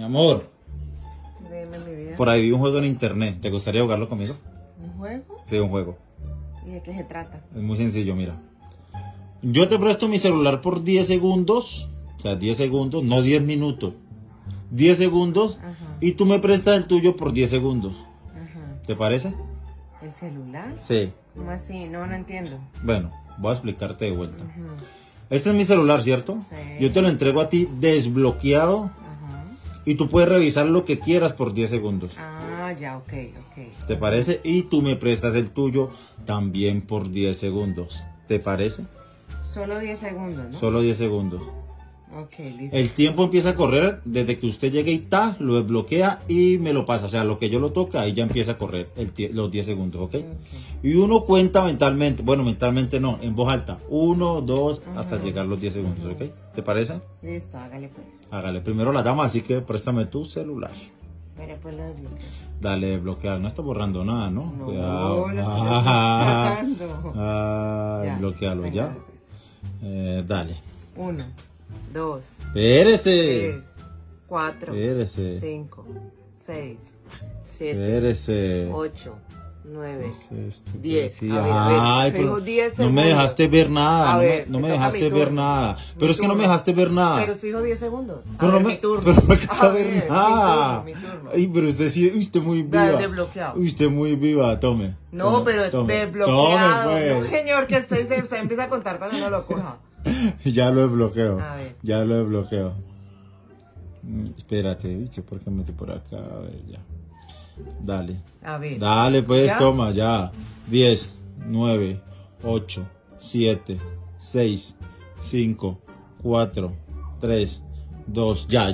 amor. Dime, mi vida. Por ahí vi un juego en internet. ¿Te gustaría jugarlo conmigo? ¿Un juego? Sí, un juego. ¿Y de qué se trata? Es muy sencillo, mira. Yo te presto mi celular por 10 segundos. O sea, 10 segundos, no 10 minutos. 10 segundos. Ajá. Y tú me prestas el tuyo por 10 segundos. Ajá. ¿Te parece? ¿El celular? Sí. ¿Cómo así? No entiendo. Bueno, voy a explicarte de vuelta. Ajá. Este es mi celular, ¿cierto? Sí. Yo te lo entrego a ti desbloqueado. Ajá. Y tú puedes revisar lo que quieras por 10 segundos. Ah, ya, ok. ¿Te parece? Y tú me prestas el tuyo también por 10 segundos. ¿Te parece? Solo 10 segundos, ¿no? Solo 10 segundos. Ok, listo. El tiempo empieza a correr desde que usted llegue y lo desbloquea y me lo pasa. O sea, lo que yo lo toca, ahí ya empieza a correr los 10 segundos, ¿ok? Y uno cuenta mentalmente, bueno, mentalmente no, en voz alta. 1, 2, hasta llegar los 10 segundos, ¿ok? ¿Te parece? Listo, hágale pues. Hágale, primero la dama, así que préstame tu celular. Mira, pues lo desbloqueo. Dale, bloquear, no está borrando nada, ¿no? No, Cuidado. lo estoy sacando. Ya, Bloquealo venga, ya. dale, pues. Dale. 1, 2, Espérese. 3, 4, Espérese. 5, 6, 7, Espérese. 8, 9, ¿Qué es esto? 10. Sí, A ver, ay, se pero dijo 10 no segundos. me dejaste ver nada. A No ver, me me toca dejaste mi ver turno. nada. Pero Mi es que no me turno. dejaste ver nada. Pero se dijo 10 segundos. A Pero ver, no mi me, turno. pero no me dejaste A ver ver, nada. mi turno. Ay, pero usted sí, usted muy viva. Dale, desbloqueado. Usted muy viva, tome. No, Tome, pero tome. desbloqueado. Tome, No, pues. señor, que se empieza a contar cuando uno lo coja. Ya lo desbloqueo. A ver. Ya lo desbloqueo. Espérate, bicho, ¿por qué metí por acá? A ver, ya. Dale. A ver. Dale, pues, ¿Ya? toma, ya. 10, 9, 8, 7, 6, 5, 4, 3, 2. Ya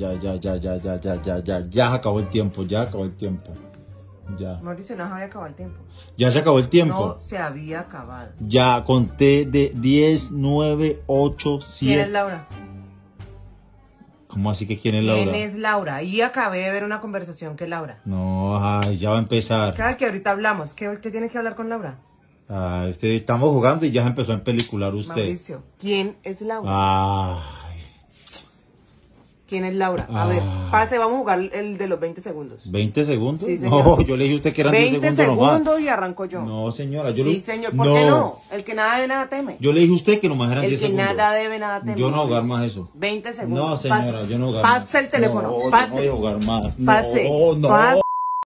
acabó el tiempo, ya acabó el tiempo. Ya. Mauricio, no se había acabado el tiempo. Ya se acabó el tiempo. No se había acabado. Ya conté de 10, 9, 8, 7. ¿Quién es Laura? ¿Cómo así que quién es Laura? ¿Quién es Laura? Y acabé de ver una conversación que Laura. No, ay, ya va a empezar. Cada que ahorita hablamos, ¿qué tienes que hablar con Laura? Ah, estamos jugando y ya se empezó a empelicular usted. Mauricio, ¿quién es Laura? Ay. ¿Quién es Laura? A ver, pase, vamos a jugar el de los 20 segundos. ¿20 segundos? Sí, señor. No, yo le dije a usted que eran 10 20 segundos nomás. segundos y arranco yo. No, señora, yo Sí, señor, ¿por qué no? El que nada debe, nada teme. Yo le dije a usted que nomás eran El 10 que segundos. nada debe, nada teme. Yo no voy a jugar Mauricio. más eso. 20 segundos. No, señora, Pase. yo no voy a jugar más. Pase el teléfono, No, pase. yo no voy a jugar más. Pase. No. Pase.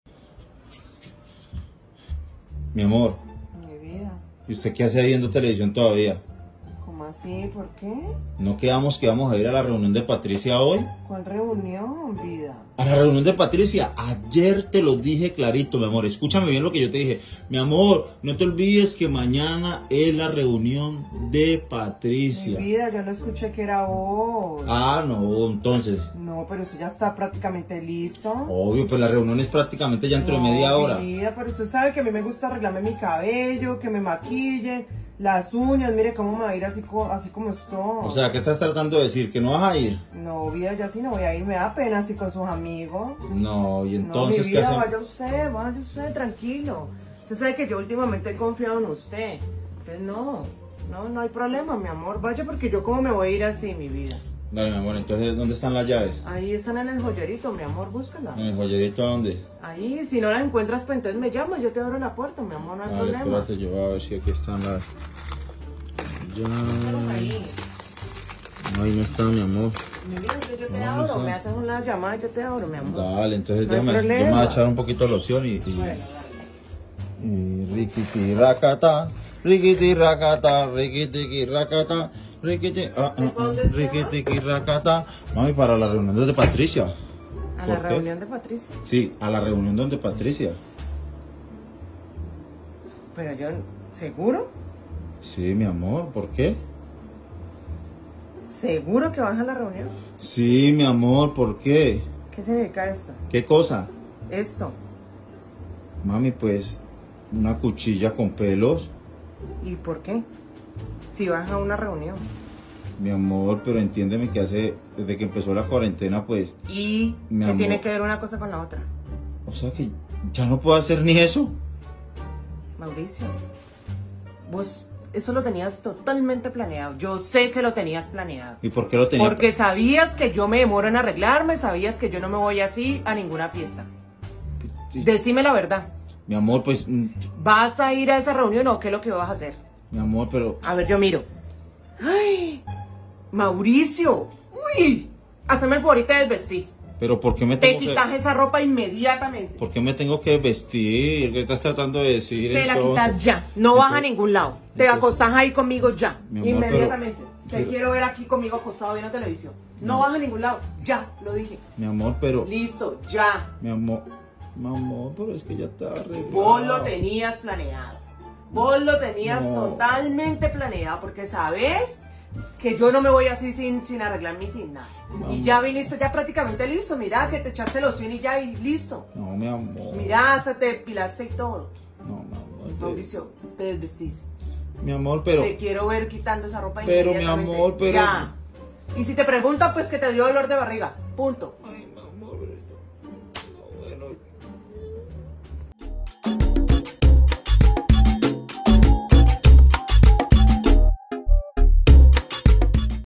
Mi amor, Mi vida, ¿y usted qué hace viendo televisión todavía? ¿cómo así? ¿Por qué? ¿No quedamos que vamos a ir a la reunión de Patricia hoy? ¿Cuál reunión, vida? A la reunión de Patricia, ayer te lo dije clarito, mi amor, escúchame bien lo que yo te dije. Mi amor, no te olvides que mañana es la reunión de Patricia. Mi vida, yo no escuché que era hoy. Ah, no, entonces, No, pero eso ya está prácticamente listo. obvio, pues la reunión es prácticamente ya dentro de media hora. Mi vida, pero usted sabe que a mí me gusta arreglarme mi cabello, que me maquille, las uñas, mire cómo me va a ir así como estoy. O sea, ¿qué estás tratando de decir? ¿Que no vas a ir? No, vida, yo así no voy a ir, me da pena así con sus amigos. No, y No, entonces, mi ¿qué vida, hacemos? vaya usted, tranquilo. Usted sabe que yo últimamente he confiado en usted. Entonces no hay problema, mi amor. Vaya porque yo cómo me voy a ir así, mi vida. Dale, mi amor, entonces, ¿dónde están las llaves? Ahí están en el joyerito, mi amor, búscalas. ¿En el joyerito a dónde? Ahí, si no las encuentras, pues entonces me llamas, yo te abro la puerta, mi amor, no hay Vale, problema. espérate, yo voy a ver si aquí están las Déjalas ahí. llaves. Ahí no está, mi amor. Mi vida, yo te No, abro, no sé. me haces una llamada y yo te abro, mi amor. Dale, entonces No hay déjame, yo me problema. voy a echar un poquito de loción y Bueno, riquiti racata, riquiti racata, riquiti racata, riquiti, riquiti racata. Mami, para la reunión donde Patricia. a la ¿Por qué? reunión de Patricia. Sí, a la reunión donde Patricia. Pero yo, ¿seguro? Sí, mi amor, ¿por qué? ¿Seguro que vas a la reunión? Sí, mi amor, ¿por qué? ¿Qué significa esto? ¿Qué cosa? Esto. Mami, pues, una cuchilla con pelos. ¿Y por qué? Si vas a una reunión. Mi amor, pero entiéndeme que desde que empezó la cuarentena, pues, ¿Y Mi qué amor. tiene que ver una cosa con la otra? o sea que ya no puedo hacer ni eso. Mauricio, vos eso lo tenías totalmente planeado. Yo sé que lo tenías planeado. ¿Y por qué lo tenía? Porque sabías que yo me demoro en arreglarme, sabías que yo no me voy así a ninguna fiesta. Sí. Decime la verdad. Mi amor, pues... ¿Vas a ir a esa reunión o qué es lo que vas a hacer? Mi amor, pero... A ver, yo miro. ¡Ay! Mauricio. ¡Uy! Hazme el favor y te desvestís. Pero ¿por qué me Te tengo quitas esa ropa inmediatamente. ¿Por qué me tengo que vestir? ¿Qué estás tratando de decir? Te la entonces? quitas ya. No vas a Entonces- ningún lado. Te entonces- acostás ahí conmigo ya. Mi amor, Inmediatamente. Te pero- quiero ver aquí conmigo acostado viendo televisión. No No. vas a ningún lado. Ya, lo dije. Mi amor, pero... Listo, ya. Mi amor... Mi amor, pero es que ya está arreglado. Vos lo tenías planeado. Vos lo tenías No. totalmente planeado porque sabes que yo no me voy así sin arreglarme y sin nada. Vamos. Y ya viniste ya prácticamente listo. Mira que te echaste loción y ya y listo. No, mi amor. Mira, se te depilaste y todo. No, mi amor. Mauricio, te desvestís. Mi amor, pero... Te quiero ver quitando esa ropa Pero, mi inmediatamente. amor, pero- Ya. Y si te preguntan, pues que te dio dolor de barriga. Punto.